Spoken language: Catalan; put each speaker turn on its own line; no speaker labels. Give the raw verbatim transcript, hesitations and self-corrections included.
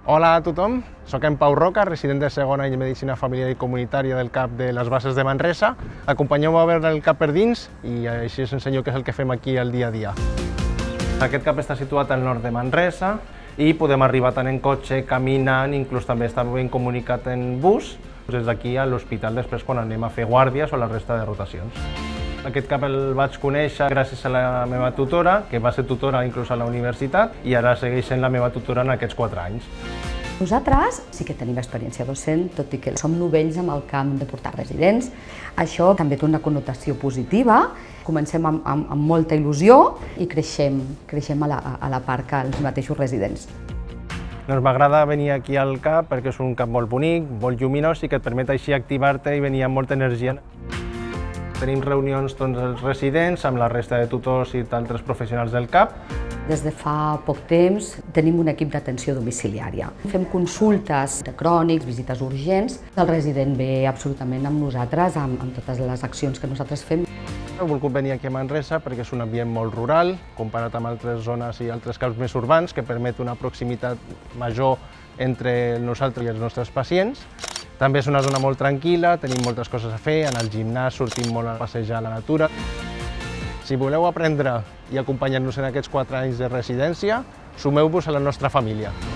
Hola a tothom, soc en Pau Roca, resident de segon any de Medicina Familiar i Comunitària del CAP de les Bases de Manresa. Acompanyeu-me a veure el CAP per dins i així us ensenyo què és el que fem aquí al dia a dia. Aquest CAP està situat al nord de Manresa i podem arribar tant en cotxe, caminant, inclús també està ben comunicat en bus. Des d'aquí a l'hospital després quan anem a fer guàrdies o la resta de rotacions. Aquest CAP el vaig conèixer gràcies a la meva tutora, que va ser tutora inclús a la universitat, i ara segueix sent la meva tutora en aquests quatre anys.
Nosaltres sí que tenim experiència docent, tot i que som novells amb el camp de portar residents. Això també té una connotació positiva. Comencem amb, amb, amb molta il·lusió i creixem, creixem a la, a la part que els mateixos residents.
Doncs m'agrada venir aquí al CAP perquè és un CAP molt bonic, molt lluminós i que et permet així activar-te i venir amb molta energia. Tenim reunions tots els residents amb la resta de tutors i d'altres professionals del CAP.
Des de fa poc temps tenim un equip d'atenció domiciliària. Fem consultes de crònics, visites urgents. El resident ve absolutament amb nosaltres, amb, amb totes les accions que nosaltres fem.
He volgut venir aquí a Manresa perquè és un ambient molt rural, comparat amb altres zones i altres caps més urbans, que permet una proximitat major entre nosaltres i els nostres pacients. També és una zona molt tranquil·la, tenim moltes coses a fer, anar al gimnàs, sortim molt a passejar a la natura. Si voleu aprendre i acompanyar-nos en aquests quatre anys de residència, sumeu-vos a la nostra família.